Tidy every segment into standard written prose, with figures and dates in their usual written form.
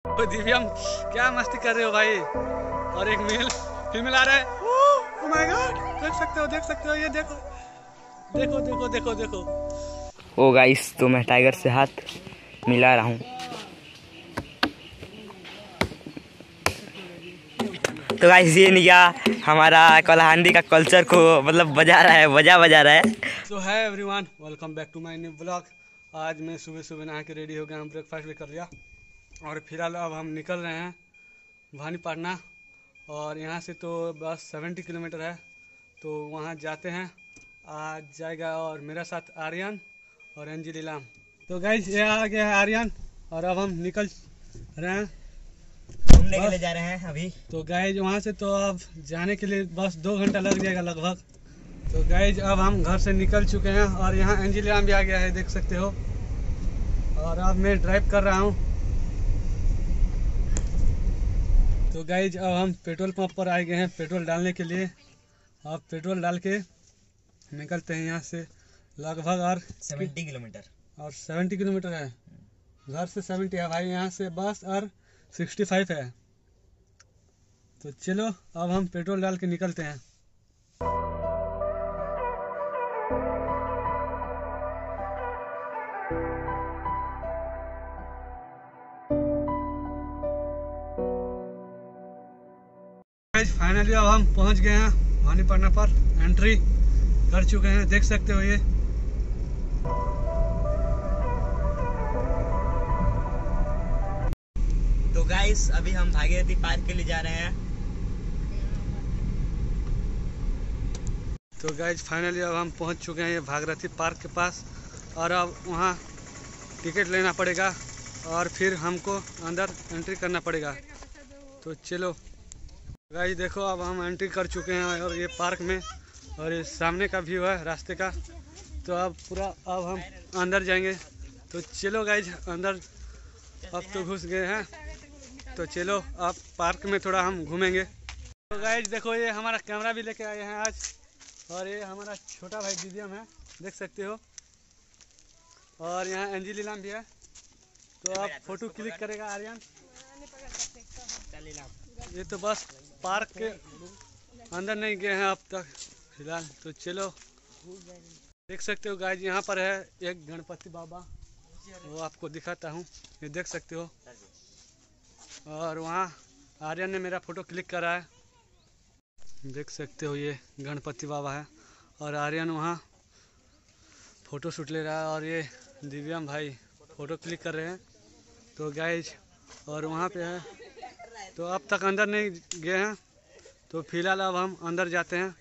तो दिव्यम क्या मस्ती कर रहे हो भाई। और एक मेल फीमेल आ रहा है। ओह माय गॉड, देख सकते हो ये देखो देखो देखो देखो देखो। ओ गाइस, तो मैं टाइगर से हाथ मिला रहा हूँ। तो गाइस ये नहीं क्या हमारा कलाहांडी का कल्चर को मतलब बजा रहा है, बजा रहा है। So hi everyone, welcome back to my new blog. आज मैं सुबह सुबह नहा के रेडी हो गया हूँ, ब्रेकफास्ट भी कर लिया और फिलहाल अब हम निकल रहे हैं भवानीपटना। और यहाँ से तो बस 70 किलोमीटर है, तो वहाँ जाते हैं। आज जाएगा और मेरे साथ आर्यन और एंजिल इलाम। तो गाइज ये आ गया है आर्यन और अब हम निकल रहे हैं घूमने के लिए जा रहे हैं अभी। तो गाइज वहाँ से तो अब जाने के लिए बस 2 घंटा लग जाएगा लगभग। तो गाइज अब हम घर से निकल चुके हैं और यहाँ एंजिल इलाम भी आ गया है, देख सकते हो। और अब मैं ड्राइव कर रहा हूँ। तो गाइज अब हम पेट्रोल पंप पर आए गए हैं पेट्रोल डालने के लिए। अब पेट्रोल डाल के निकलते हैं यहाँ से लगभग। और 70 किलोमीटर और 70 किलोमीटर है, घर से 70 है भाई, यहाँ से बस और 65 है। तो चलो अब हम पेट्रोल डाल के निकलते हैं। फाइनली अब हम पहुंच गए हैं भवानीपटना पर, एंट्री कर चुके हैं, देख सकते हो ये। तो गाइस अभी हम भागीरथी पार्क के लिए जा रहे हैं। तो गाइज फाइनली अब हम पहुंच चुके हैं ये भागीरथी पार्क के पास। और अब वहाँ टिकट लेना पड़ेगा और फिर हमको अंदर एंट्री करना पड़ेगा। तो चलो गाइज देखो, अब हम एंट्री कर चुके हैं और ये पार्क में, और ये सामने का व्यू है रास्ते का। तो अब पूरा अब हम अंदर जाएंगे। तो चलो गाइज अंदर अब तो घुस गए हैं, तो चलो अब पार्क में थोड़ा हम घूमेंगे। तो गाइज देखो, ये हमारा कैमरा भी लेके आए हैं आज, और ये हमारा छोटा भाई दिव्यम है, देख सकते हो। और यहाँ एंजिल इलाम भी है। तो अब फोटो क्लिक करेगा आर्यन। ये तो बस पार्क के अंदर नहीं गए हैं अब तक फिलहाल। तो चलो देख सकते हो गाइज, यहाँ पर है एक गणपति बाबा, वो आपको दिखाता हूँ, ये देख सकते हो। और वहाँ आर्यन ने मेरा फोटो क्लिक करा है, देख सकते हो, ये गणपति बाबा है। और आर्यन वहाँ फोटो शूट ले रहा है और ये दिव्यम भाई फोटो क्लिक कर रहे हैं। तो गाइज और वहाँ पे है, तो अब तक अंदर नहीं गए हैं, तो फिलहाल अब हम अंदर जाते हैं।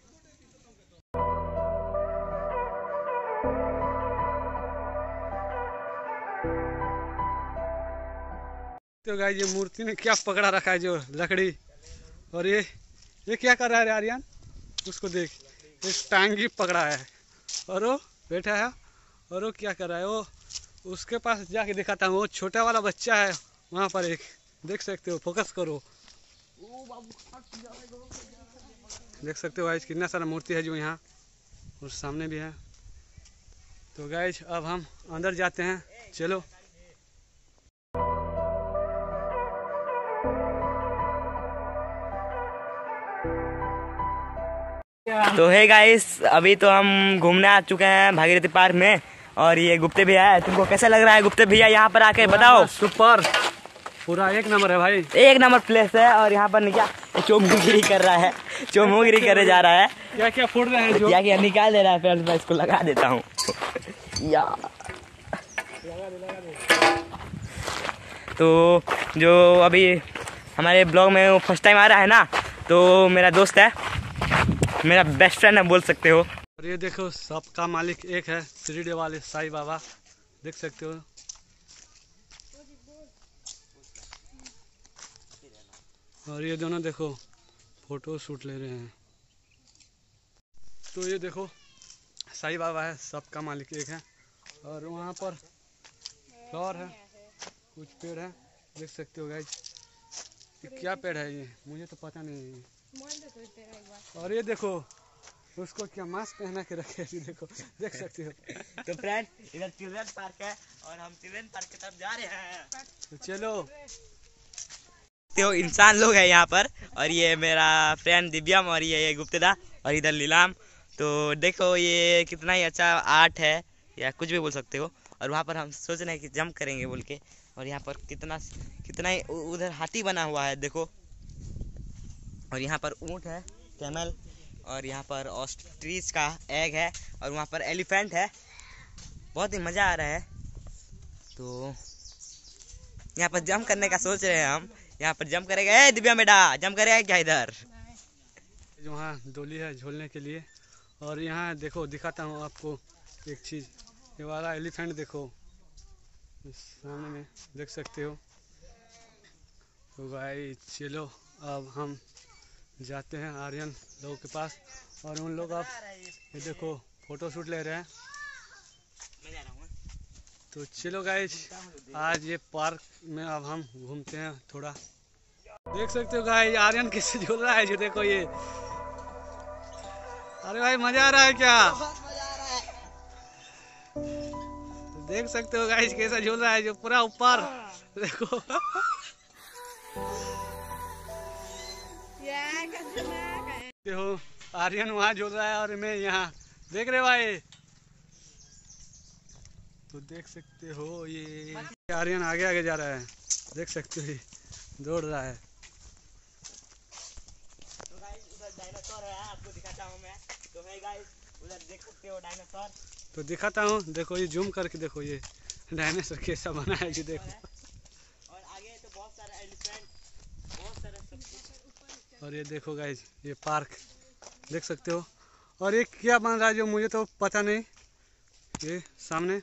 तो गाइस ये मूर्ति ने क्या पकड़ा रखा है, जो लकड़ी। और ये क्या कर रहा है आर्यन, उसको देख, एक टांगी पकड़ा है और वो बैठा है। और वो क्या कर रहा है, वो उसके पास जाके दिखाता हूँ, वो छोटा वाला बच्चा है वहाँ पर एक, देख सकते हो, फोकस करो, देख सकते हो गाइस कितना सारा मूर्ति है जो यहाँ और सामने भी है। तो गाइस अब हम अंदर जाते हैं, चलो। तो है गाइस, अभी तो हम घूमने आ चुके हैं भागीरथी पार्क में। और ये गुप्ते भैया है, तुमको कैसा लग रहा है गुप्ते भैया यहाँ पर आके बताओ। सुपर, पूरा एक नंबर है भाई, एक नंबर प्लेस है। और यहाँ पर निकाल चोमोगिरी कर रहा है, चोमोगिरी करे जा रहा है। क्या क्या फोड़ रहे हैं, जो क्या निकाल दे रहा है, फिर मैं इसको लगा देता हूँ या। तो जो अभी हमारे ब्लॉग में वो फर्स्ट टाइम आ रहा है ना, तो मेरा दोस्त है, मेरा बेस्ट फ्रेंड है बोल सकते हो। और ये देखो, सबका मालिक एक है, शिरडी वाले साईं बाबा, देख सकते हो। और ये दोनों देखो फोटो शूट ले रहे हैं। तो ये देखो साईं बाबा है, सबका मालिक एक है। और वहाँ पर फ्लावर है, कुछ पेड़ है, देख सकते हो गाइज। ये क्या पेड़ है, ये मुझे तो पता नहीं है। और ये देखो उसको क्या मास्क पहना के रखे है, देखो, देख सकते हो। तो फ्रेंड इधर चिल्ड्रन पार्क है और हम चिल्ड्रन पार्क की तरफ जा रहे हैं। तो चलो तो इंसान लोग हैं यहाँ पर, और ये मेरा फ्रेंड दिव्यम, और ये गुप्तेदा, और इधर नीलाम। तो देखो ये कितना ही अच्छा आर्ट है, या कुछ भी बोल सकते हो। और वहाँ पर हम सोच रहे हैं कि जंप करेंगे बोल के। और यहाँ पर कितना कितना ही उधर हाथी बना हुआ है देखो। और यहाँ पर ऊँट है, कैमल, और यहाँ पर ऑस्ट्रिच का एग है, और वहाँ पर एलिफेंट है। बहुत ही मज़ा आ रहा है। तो यहाँ पर जंप करने का सोच रहे हैं हम। यहाँ पर जंप करेगा। ए दिव्या बेटा, जंप करेगा क्या इधर? जो वहाँ डोली है झूलने के लिए। और यहाँ देखो दिखाता हूँ आपको एक चीज़। ये वाला एलिफेंट देखो, सामने में देख सकते हो। तो भाई चलो अब हम जाते हैं आर्यन लोगों के पास, और उन लोग अब ये देखो फोटो शूट ले रहे हैं। तो चलो गाइस, आज ये पार्क में अब हम घूमते हैं थोड़ा। देख सकते हो गाइस आर्यन कैसे झूल रहा है, जो देखो ये। अरे भाई मजा आ रहा है क्या? देख सकते हो गाइस कैसा झूल रहा है, जो पूरा ऊपर देखो। देखो आर्यन वहाँ झूल रहा है और मैं यहाँ, देख रहे भाई। तो देख सकते हो ये आर्यन आगे आगे जा रहा है, देख सकते हो, दौड़ रहा है। तो गाइस उधर डायनासोर है, आपको दिखाता हूँ मैं। तो है गाइस उधर देख सकते हो डायनासोर। तो दिखाता हूँ, देखो ये जूम करके देखो ये डायनासोर कैसा बना है कि देखो। और आगे तो बहुत सारा एलिफेंट, बहुत सारा सब कुछ। और ये देखो गाइस ये पार्क देख सकते हो। और ये क्या बन रहा है जो मुझे तो पता नहीं, ये सामने।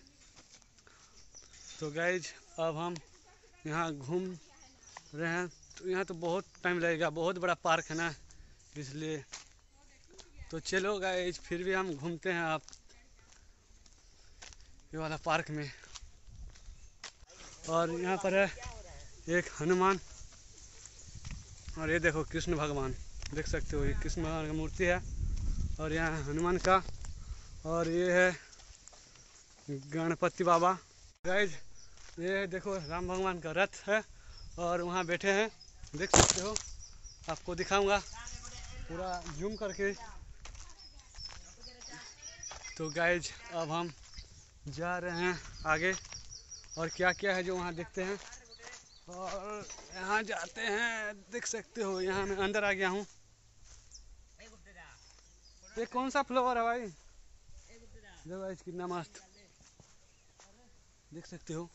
तो गाइज अब हम यहाँ घूम रहे हैं। तो यहाँ तो बहुत टाइम लगेगा, बहुत बड़ा पार्क है ना, इसलिए। तो चलो गाइज फिर भी हम घूमते हैं आप ये वाला पार्क में। और यहाँ पर है एक हनुमान, और ये देखो कृष्ण भगवान, देख सकते हो ये कृष्ण भगवान की मूर्ति है। और यहाँ हनुमान का, और ये है गणपति बाबा। गाइज ये देखो राम भगवान का रथ है, और वहाँ बैठे हैं, देख सकते हो। आपको दिखाऊंगा पूरा जूम करके। तो गाइज अब हम जा रहे हैं आगे, और क्या क्या है जो वहाँ देखते हैं। और यहाँ जाते हैं, देख सकते हो यहाँ मैं अंदर आ गया हूँ। ये कौन सा फ्लावर है भाई? देखो गाइज कितना मस्त, देख सकते हो।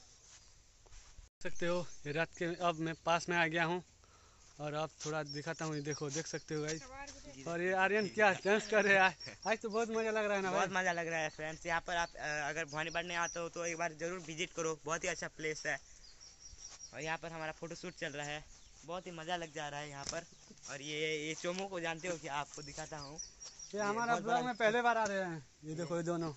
ये रात के अब मैं पास में आ गया हूँ, और अब थोड़ा दिखाता हूँ। ये देखो देख सकते हो गाइस। और ये आर्यन क्या डांस कर रहे हैं, आज तो बहुत मजा लग रहा है ना भाई? बहुत मजा लग रहा है फ्रेंड्स। यहाँ पर आप अगर भवानीगढ़ नहीं आते हो तो एक बार जरूर विजिट करो, बहुत ही अच्छा प्लेस है। और यहाँ पर हमारा फोटो शूट चल रहा है, बहुत ही मजा लग जा रहा है यहाँ पर। और ये चोमो को जानते हो क्या? आपको दिखाता हूँ। ये हमारा ब्लॉग में पहले बार आ रहे हैं, ये देखो ये दोनों।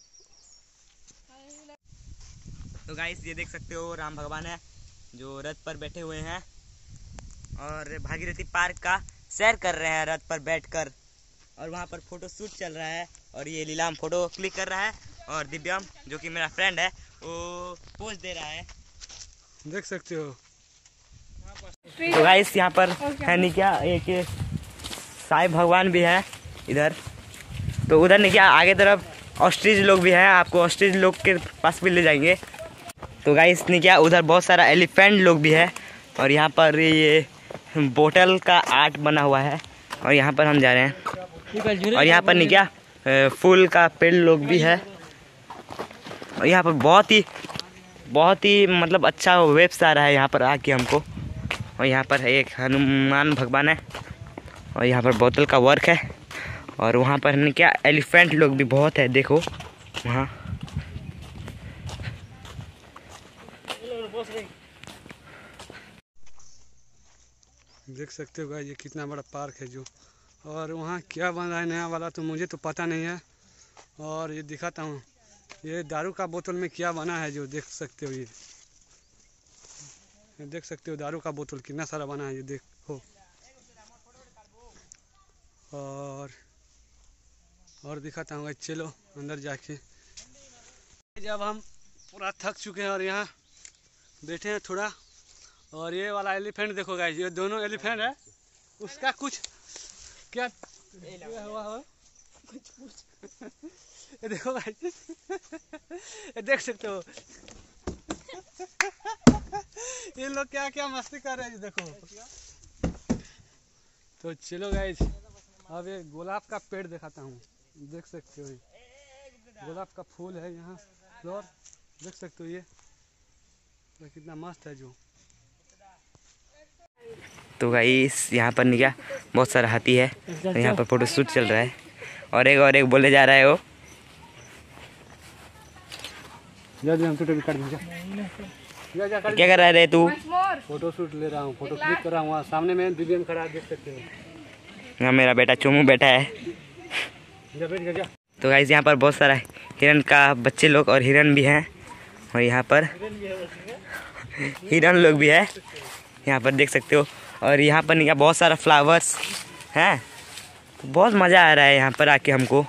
तो गाइस ये देख सकते हो राम भगवान है जो रथ पर बैठे हुए हैं, और भागीरथी पार्क का सैर कर रहे हैं रथ पर बैठकर। और वहाँ पर फोटो शूट चल रहा है, और ये लीलाम फोटो क्लिक कर रहा है, और दिव्यम जो कि मेरा फ्रेंड है वो पोज दे रहा है, देख सकते हो। तो गाइस यहाँ पर है नहीं क्या, एक साईं भगवान भी है इधर। तो उधर नहीं क्या आगे तरफ ऑस्ट्रिच लोग भी हैं, आपको ऑस्ट्रिच लोग के पास भी ले जाएंगे। तो गाइस नहीं क्या उधर बहुत सारा एलिफेंट लोग भी है, और यहाँ पर ये बोतल का आर्ट बना हुआ है, और यहाँ पर हम जा रहे हैं। और यहाँ पर नहीं क्या फूल का पेड़ लोग भी है, और यहाँ पर बहुत ही मतलब अच्छा वेब्स आ रहा है यहाँ पर आके हमको। और यहाँ पर एक हनुमान भगवान है, और यहाँ पर बोतल का वर्क है, और वहाँ पर नहीं क्या एलिफेंट लोग भी बहुत है, देखो वहाँ। देख सकते हो गाइस ये कितना बड़ा पार्क है जो। और वहाँ क्या बन रहा है नया वाला तो मुझे तो पता नहीं है। और ये दिखाता हूँ, ये दारू का बोतल में क्या बना है जो देख सकते हो। ये देख सकते हो दारू का बोतल कितना सारा बना है, ये देखो। और दिखाता हूँ, चलो अंदर जाके। जब हम पूरा थक चुके हैं और यहाँ बैठे हैं थोड़ा, और ये वाला एलिफेंट देखो गाइस, ये दोनों एलिफेंट है, उसका कुछ क्या हुआ हो ये देखो गाइस ये देख सकते हो ये लोग क्या क्या मस्ती कर रहे हैं देखो। तो चलो गाइस अब ये गुलाब का पेड़ दिखाता हूँ, देख सकते हो ये गुलाब का फूल है, यहाँ फ्लोर देख सकते हो ये कितना मस्त है जो। तो गाइस यहाँ पर नहीं क्या बहुत सारा हाथी है, यहाँ पर फोटो शूट चल रहा है और एक बोले जा रहा है वो हम कर क्या कर रहा है रे तू? फोटो शूट ले रहा हूँ, फोटो क्लिक कर रहा हूँ, सामने में दिव्यांग खड़ा देख सकते हो। यहाँ मेरा बेटा चोमू बैठा है। तो गाइस यहाँ पर बहुत सारा हिरन का बच्चे लोग और हिरन भी हैं और यहाँ पर हिरन लोग भी है, यहाँ पर देख सकते हो। और यहाँ पर नहीं बहुत सारा फ्लावर्स हैं, तो बहुत मज़ा आ रहा है यहाँ पर आके हमको।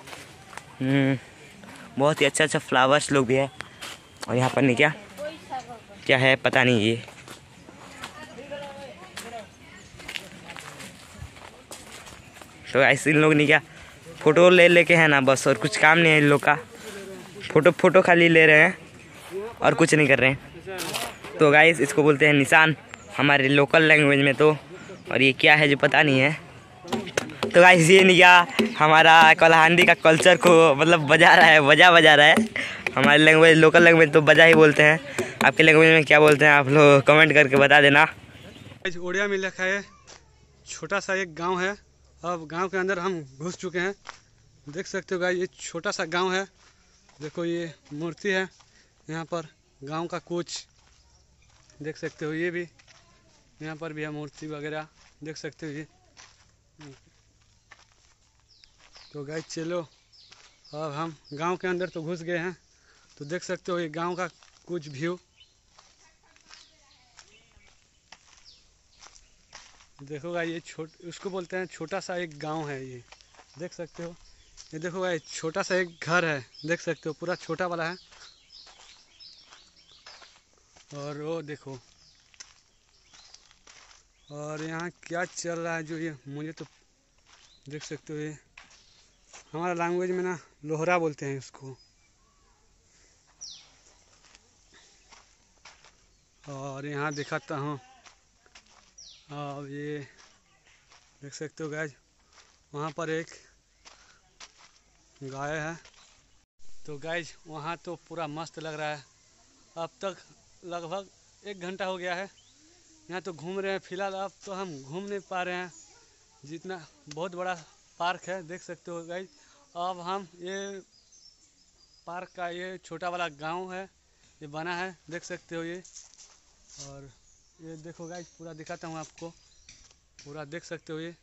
बहुत ही अच्छा फ्लावर्स लोग भी है और यहाँ पर नहीं क्या है पता नहीं ये। तो ऐसे इन लोग नहीं क्या फ़ोटो लेके है ना बस, और कुछ काम नहीं है इन लोग का, फ़ोटो खाली ले रहे हैं और कुछ नहीं कर रहे हैं। तो गाइस इसको बोलते हैं निशान हमारे लोकल लैंग्वेज में तो, और ये क्या है जो पता नहीं है। तो गाइस ये नहीं क्या हमारा कोल्हांडी का कल्चर को मतलब बजा रहा है। हमारे लैंग्वेज लोकल लैंग्वेज तो बजा ही बोलते हैं, आपके लैंग्वेज में क्या बोलते हैं आप लोग कमेंट करके बता देना। ओडिया में लिखा है छोटा सा एक गांव है, अब गांव के अंदर हम घुस चुके हैं, देख सकते हो गाइस ये छोटा सा गांव है, देखो ये मूर्ति है यहाँ पर गांव का कुछ देख सकते हो, ये भी यहाँ पर भी है मूर्ति वगैरह देख सकते हो ये। तो गाइस चलो अब हम गांव के अंदर तो घुस गए हैं, तो देख सकते हो ये गांव का कुछ व्यू देखो गाइस, ये उसको बोलते हैं छोटा सा एक गांव है ये, देख सकते हो। ये देखो गाइस छोटा सा एक घर है, देख सकते हो पूरा छोटा वाला है। और वो देखो और यहाँ क्या चल रहा है जो ये मुझे तो देख सकते हो, ये हमारा लैंग्वेज में ना लोहरा बोलते हैं इसको। और यहाँ दिखाता हूँ, अब ये देख सकते हो गाइस वहाँ पर एक गाय है। तो गाइस वहाँ तो पूरा मस्त लग रहा है, अब तक लगभग 1 घंटा हो गया है यहाँ तो घूम रहे हैं फिलहाल। अब तो हम घूम नहीं पा रहे हैं, जितना बहुत बड़ा पार्क है देख सकते हो गाइस। अब हम ये पार्क का ये छोटा वाला गांव है ये बना है देख सकते हो ये। और ये देखो गाइस पूरा दिखाता हूँ आपको, पूरा देख सकते हो ये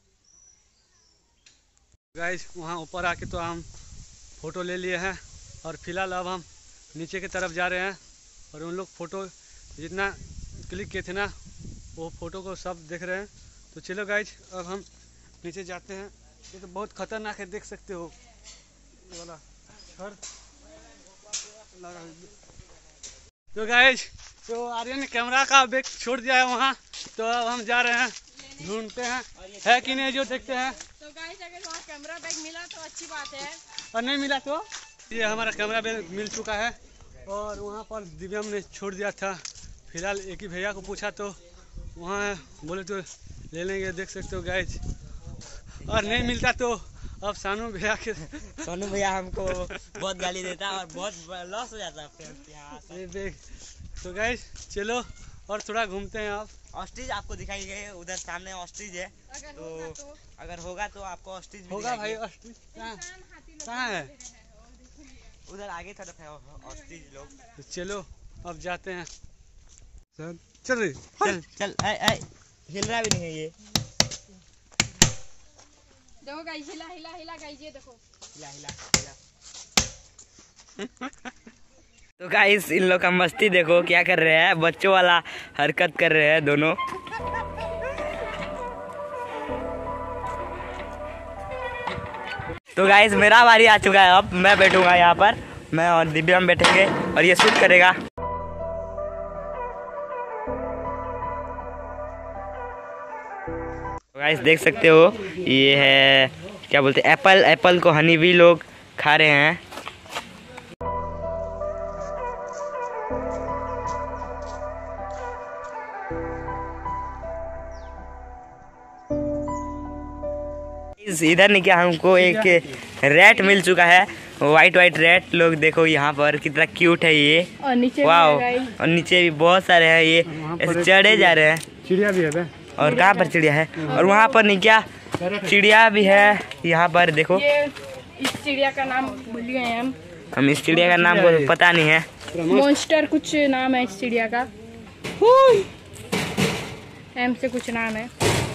गाइस। वहाँ ऊपर आके तो हम फ़ोटो ले लिए हैं और फिलहाल अब हम नीचे की तरफ जा रहे हैं और उन लोग फ़ोटो जितना क्लिक किए थे ना वो फ़ोटो को सब देख रहे हैं। तो चलो गाइस अब हम नीचे जाते हैं, ये तो बहुत ख़तरनाक है देख सकते हो ये वाला घर लगा। तो गाइस तो आर्यन ने कैमरा का बैग छोड़ दिया है वहाँ, तो अब हम जा रहे हैं ढूंढते हैं है कि नहीं जो देखते हैं। तो गाइस अगर वहाँ कैमरा बैग मिला तो अच्छी बात है, और नहीं मिला तो ये हमारा कैमरा बैग मिल चुका है और वहाँ पर दिव्यम ने छोड़ दिया था। फिलहाल एक ही भैया को पूछा तो वहाँ बोले तो ले लेंगे देख सकते हो गाइस, और नहीं मिलता तो अब सानू भैया हमको बहुत गाली देता है और बहुत लॉस हो जाता है बैग। तो गाइस चलो और थोड़ा घूमते हैं। आप ऑस्ट्रिच आपको दिखाई गए उधर सामने ऑस्ट्रिच है, तो अगर होगा तो आपको ऑस्ट्रिच होगा भाई। ऑस्ट्रिच कहाँ है? उधर आगे तरफ है ऑस्ट्रिच लोग। तो चलो अब जाते हैं, चल रही चल हिल रहा भी नहीं है ये, देखो गाइस हिला गाइस ये देखो हिला। तो गाइस इन लोग का मस्ती देखो क्या कर रहे हैं, बच्चों वाला हरकत कर रहे हैं दोनों। तो गाइस मेरा बारी आ चुका है, अब मैं बैठूंगा यहाँ पर, मैं और दिव्यम बैठेंगे और ये शूट करेगा। गाइस देख सकते हो ये है क्या बोलते हैं एप्पल। एप्पल को हनी भी लोग खा रहे हैं। इधर नहीं क्या हमको एक रैट मिल चुका है, वाइट रैट। लोग देखो यहाँ पर कितना क्यूट है ये। और नीचे वाह, और नीचे भी बहुत सारे हैं। ये ऐसे चढ़े जा रहे हैं। चिड़िया भी है। और कहाँ पर चिड़िया है? और वहाँ पर नहीं क्या चिड़िया भी है। यहाँ पर देखो ये इस चिड़िया का नाम भूल गए हैं हम इस चिड़िया का नाम को पता नहीं है। मॉन्स्टर कुछ नाम है इस चिड़िया का, एम से कुछ नाम है।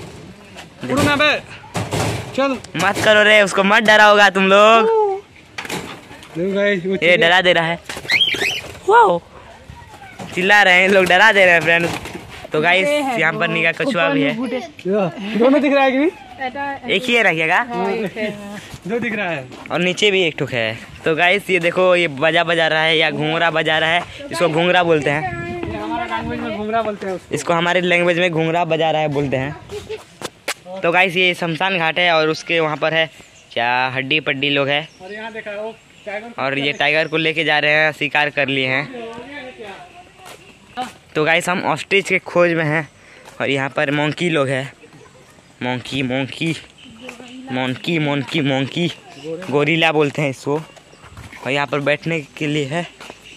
चल मत करो रे, उसको मत डरा होगा तुम लोग। ये डरा दे रहा है। वाओ, चिल्ला रहे हैं लोग, डरा दे रहे हैं फ्रेंड। तो गाइस यहाँ पर निका कछुआ भी है। दोनों दिख रहा है कि एक ही है ना क्या? दो दिख रहा है। और नीचे भी एक ठुक है। तो गाइस ये देखो ये बजा बजा रहा है या घुंघरा बजा रहा है। इसको घुंघरा बोलते हैं। हमारा लैंग्वेज में घुंघरा बोलते हैं उसको। इसको हमारे लैंग्वेज में घुंघरा बजा रहा है बोलते हैं। तो गाइस ये शमशान घाट है और उसके वहाँ पर है क्या हड्डी पड्डी लोग है। और यहाँ देखा वो टाइगर, और ये टाइगर को लेके जा रहे हैं, शिकार कर लिए हैं। तो गाइस हम ऑस्ट्रिच के खोज में हैं। और यहाँ पर मोंकी लोग हैं। Monkey monkey monkey monkey monkey gorilla बोलते हैं इसको। और यहाँ पर बैठने के लिए है।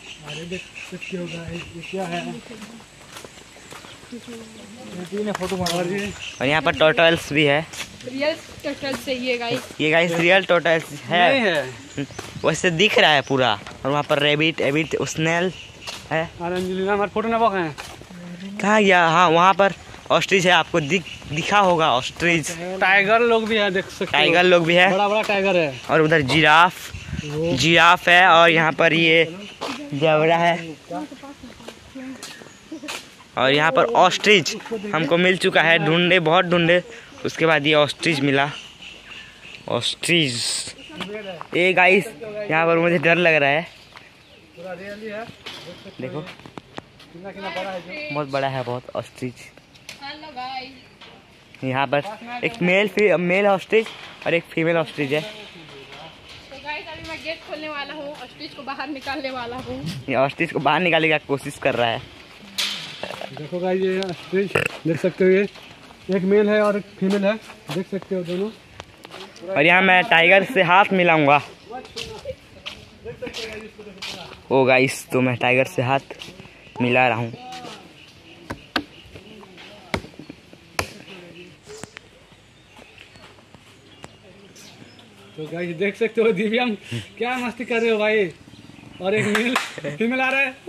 और यहाँ पर टर्टल्स भी है। रियल टर्टल से ये गाइस रियल टर्टल्स है। नहीं है वैसे दिख रहा है पूरा। और वहाँ पर रेबिट स्नेल है। हमारे फोटो ना है कहाँ गया? हाँ वहाँ पर ऑस्ट्रिच है, आपको दिखा होगा ऑस्ट्रिच। टाइगर लोग भी है, देख सकते हो। टाइगर लोग भी है, बड़ा टाइगर है। और उधर जिराफ है। और यहाँ पर ये जेब्रा है। और यहाँ पर ऑस्ट्रिच हमको मिल चुका है। ढूंढे, बहुत ढूंढे, उसके बाद ये ऑस्ट्रिच मिला। ऑस्ट्रिच ये गाइस यहाँ पर मुझे डर लग रहा है। देखो बहुत बड़ा है, बहुत ऑस्ट्रिच। यहाँ पर एक मेल ऑस्ट्रिच और एक फीमेल ऑस्ट्रिच है। तो गाइस अभी मैं गेट खोलने वाला हूँ, ऑस्ट्रिच को बाहर निकालने वाला हूँ। ये ऑस्ट्रिच को बाहर निकालने की कोशिश कर रहा है। देखो गाइस ये ऑस्ट्रिच देख सकते हो, ये एक मेल है और एक फीमेल है, देख सकते हो दोनों। और यहाँ मैं टाइगर से हाथ मिलाऊंगा। ओ गाइस तो मैं टाइगर से हाथ मिला रहा हूँ। तो गाइस देख सकते हो दिव्यांग क्या मस्ती कर रहे हो भाई। और एक मेल फीमेल आ रहा है।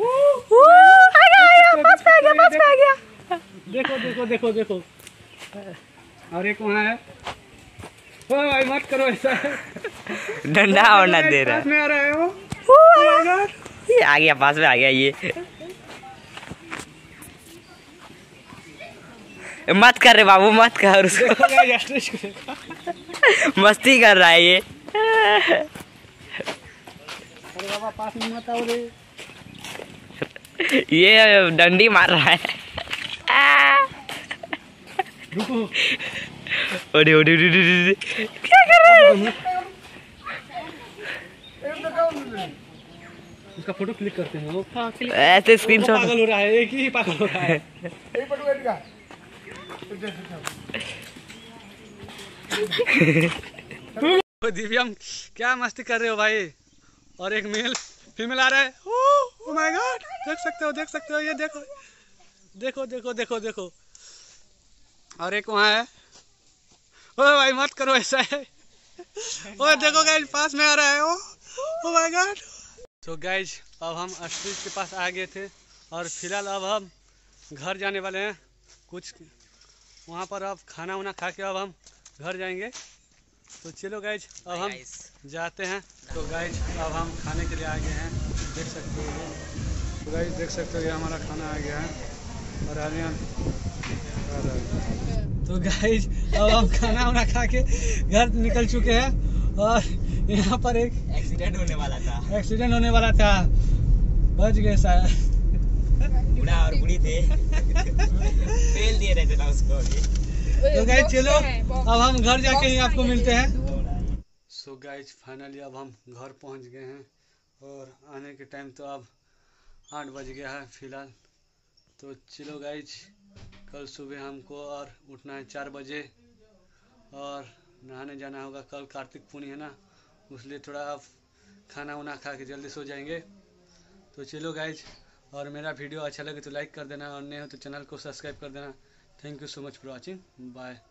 देखो देखो देखो देखो। और एक वहाँ है। ओ भाई मत करो ऐसा, डंडा और ना दे रहा पास में आ रहा है वो। ये आ गया, पास में आ गया। ये मत कर रे बाबू, मत कर उसको। मस्ती कर रहा है ये। अरे बाबा पास में मत आओ रे। ये डंडी मार रहा है। रुको। ओडी ओडी ओडी क्या कर रहा है? उसका फोटो क्लिक करते हैं वो। हाँ, क्लिक। ऐसे स्क्रीनशॉट। पागल हो रहा है, एक ही पागल हो रहा है। दिव्यांग क्या मस्ती कर रहे हो भाई। और एक मेल फीमेल आ रहा है। ओह माय गॉड, देख सकते हो, देख सकते हो। ये देखो देखो देखो देखो देखो। और एक वहाँ है। ओ भाई मत करो ऐसा है। ओ देखो गाइस पास में आ रहा है। Oh my god. तो गाइस अब हम ऑस्ट्रिच के पास आ गए थे और फिलहाल अब हम घर जाने वाले हैं। कुछ वहाँ पर अब खाना वाना खा के अब हम घर जाएंगे। तो चलो गाइज अब हम जाते हैं। तो गाइज अब हम खाने के लिए आ गए हैं, देख सकते हो। तो गाइज देख सकते हो ये हमारा खाना आ गया है और आलियान आ रहा है। तो गाइज अब हम खाना वाना खा के घर निकल चुके हैं। और यहाँ पर एक एक्सीडेंट होने वाला था, बच गए शायद। बूढ़ा और बूढ़ी थे, फेल दिए रहते ना उसको। तो गाइज चलो अब हम घर जाके ही आपको मिलते हैं। सो गाइज फाइनली अब हम घर पहुंच गए हैं और आने के टाइम तो अब 8 बज गया है फिलहाल। तो चलो गाइज कल सुबह हमको और उठना है 4 बजे और नहाने जाना होगा। कल कार्तिक पूर्णिमा है ना, इसलिए थोड़ा अब खाना वाना खा के जल्दी सो जाएंगे। तो चलो गाइज, और मेरा वीडियो अच्छा लगे तो लाइक कर देना और नए हो तो चैनल को सब्सक्राइब कर देना। Thank you so much for watching, bye.